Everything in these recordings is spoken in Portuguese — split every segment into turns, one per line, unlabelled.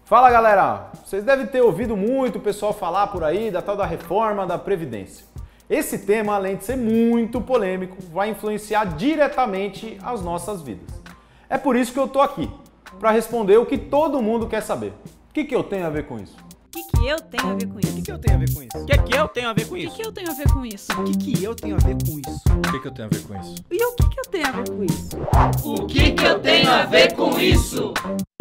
Fala galera, vocês devem ter ouvido muito o pessoal falar por aí da tal da reforma da Previdência. Esse tema, além de ser muito polêmico, vai influenciar diretamente as nossas vidas. É por isso que eu tô aqui, para responder o que todo mundo quer saber. O que eu tenho a ver com isso?
O que eu tenho a ver com isso?
O que eu tenho a ver com isso?
O que eu tenho a ver com
O
isso?
que eu tenho a ver com isso?
O que eu tenho a ver com isso?
O que eu tenho a ver com isso?
E o que eu tenho a ver com isso?
O que eu tenho a ver com isso?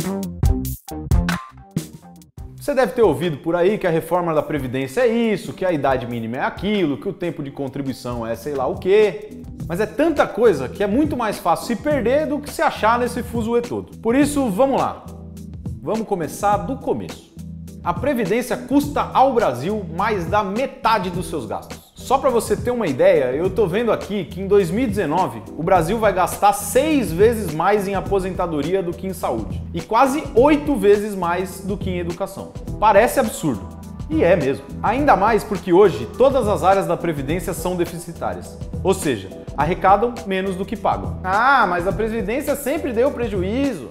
Você deve ter ouvido por aí que a reforma da Previdência é isso, que a idade mínima é aquilo, que o tempo de contribuição é sei lá o quê. Mas é tanta coisa que é muito mais fácil se perder do que se achar nesse fuzuê todo. Por isso, vamos lá. Vamos começar do começo. A Previdência custa ao Brasil mais da metade dos seus gastos. Só para você ter uma ideia, eu tô vendo aqui que em 2019 o Brasil vai gastar 6 vezes mais em aposentadoria do que em saúde e quase 8 vezes mais do que em educação. Parece absurdo. E é mesmo. Ainda mais porque hoje todas as áreas da Previdência são deficitárias. Ou seja, arrecadam menos do que pagam. Ah, mas a Previdência sempre deu prejuízo.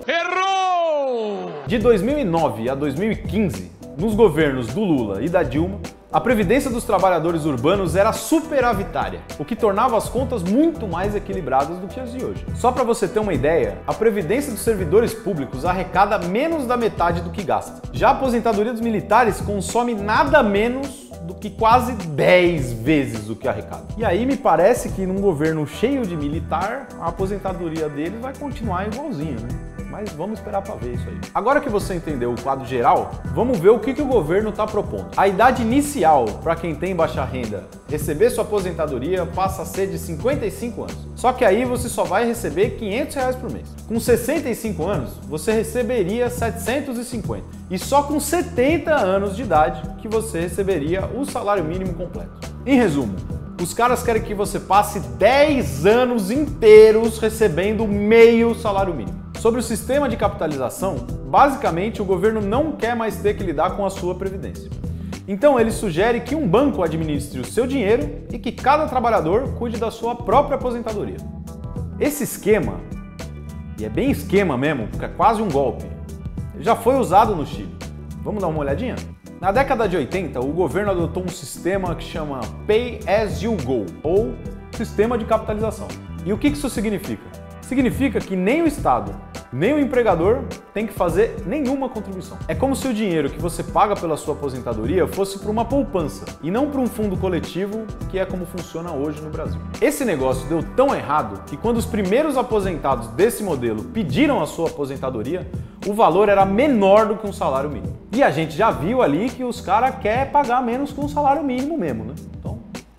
Errou!
De 2009 a 2015, nos governos do Lula e da Dilma, a Previdência dos trabalhadores urbanos era superavitária, o que tornava as contas muito mais equilibradas do que as de hoje. Só para você ter uma ideia, a Previdência dos servidores públicos arrecada menos da metade do que gasta. Já a aposentadoria dos militares consome nada menos do que quase 10 vezes o que arrecada. E aí me parece que num governo cheio de militar, a aposentadoria deles vai continuar igualzinha, né? Mas vamos esperar para ver isso aí. Agora que você entendeu o quadro geral, vamos ver o que o governo está propondo. A idade inicial para quem tem baixa renda receber sua aposentadoria passa a ser de 55 anos. Só que aí você só vai receber R$500 por mês. Com 65 anos, você receberia 750. E só com 70 anos de idade que você receberia o salário mínimo completo. Em resumo, os caras querem que você passe 10 anos inteiros recebendo meio salário mínimo. Sobre o sistema de capitalização, basicamente o governo não quer mais ter que lidar com a sua previdência. Então ele sugere que um banco administre o seu dinheiro e que cada trabalhador cuide da sua própria aposentadoria. Esse esquema, e é bem esquema mesmo, porque é quase um golpe, já foi usado no Chile. Vamos dar uma olhadinha? Na década de 80, o governo adotou um sistema que chama Pay As You Go, ou Sistema de Capitalização. E o que isso significa? Significa que nem o Estado, nem o empregador tem que fazer nenhuma contribuição. É como se o dinheiro que você paga pela sua aposentadoria fosse para uma poupança e não para um fundo coletivo, que é como funciona hoje no Brasil. Esse negócio deu tão errado que quando os primeiros aposentados desse modelo pediram a sua aposentadoria, o valor era menor do que um salário mínimo. E a gente já viu ali que os caras querem pagar menos que um salário mínimo mesmo, né? Então,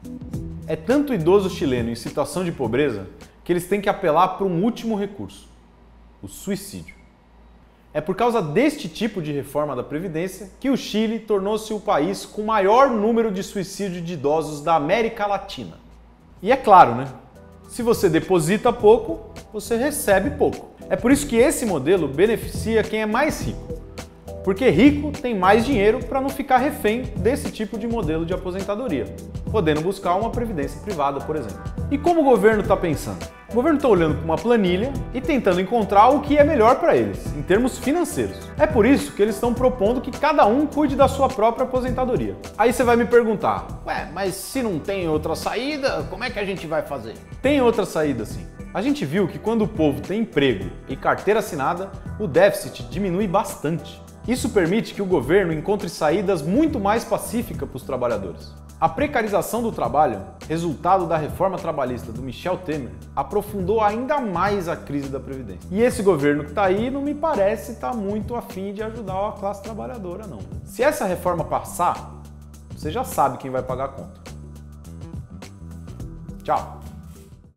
é tanto idoso chileno em situação de pobreza que eles têm que apelar para um último recurso, o suicídio. É por causa deste tipo de reforma da Previdência que o Chile tornou-se o país com o maior número de suicídio de idosos da América Latina. E é claro, né? Se você deposita pouco, você recebe pouco. É por isso que esse modelo beneficia quem é mais rico. Porque rico tem mais dinheiro para não ficar refém desse tipo de modelo de aposentadoria, podendo buscar uma previdência privada, por exemplo. E como o governo está pensando? O governo está olhando para uma planilha e tentando encontrar o que é melhor para eles, em termos financeiros. É por isso que eles estão propondo que cada um cuide da sua própria aposentadoria. Aí você vai me perguntar, ué, mas se não tem outra saída, como é que a gente vai fazer? Tem outra saída sim. A gente viu que quando o povo tem emprego e carteira assinada, o déficit diminui bastante. Isso permite que o governo encontre saídas muito mais pacíficas para os trabalhadores. A precarização do trabalho, resultado da reforma trabalhista do Michel Temer, aprofundou ainda mais a crise da Previdência. E esse governo que está aí não me parece estar muito afim de ajudar a classe trabalhadora, não. Se essa reforma passar, você já sabe quem vai pagar a conta. Tchau!